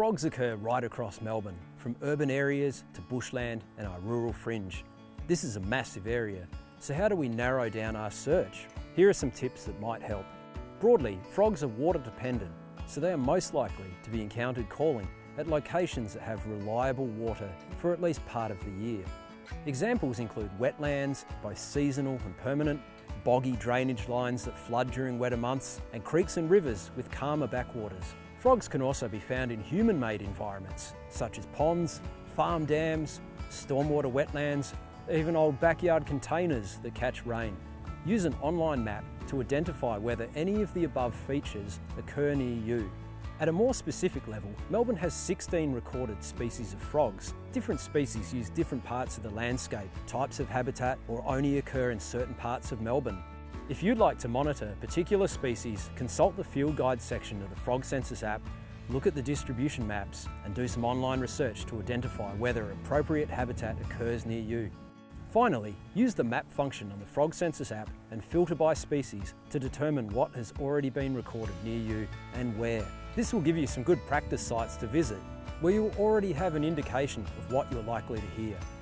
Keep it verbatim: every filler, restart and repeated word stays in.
Frogs occur right across Melbourne, from urban areas to bushland and our rural fringe. This is a massive area, so how do we narrow down our search? Here are some tips that might help. Broadly, frogs are water dependent, so they are most likely to be encountered calling at locations that have reliable water for at least part of the year. Examples include wetlands, both seasonal and permanent, boggy drainage lines that flood during wetter months, and creeks and rivers with calmer backwaters. Frogs can also be found in human-made environments, such as ponds, farm dams, stormwater wetlands, even old backyard containers that catch rain. Use an online map to identify whether any of the above features occur near you. At a more specific level, Melbourne has sixteen recorded species of frogs. Different species use different parts of the landscape, types of habitat, or only occur in certain parts of Melbourne. If you'd like to monitor particular species, consult the field guide section of the Frog Census app, look at the distribution maps, and do some online research to identify whether appropriate habitat occurs near you. Finally, use the map function on the Frog Census app and filter by species to determine what has already been recorded near you and where. This will give you some good practice sites to visit where you'll already have an indication of what you're likely to hear.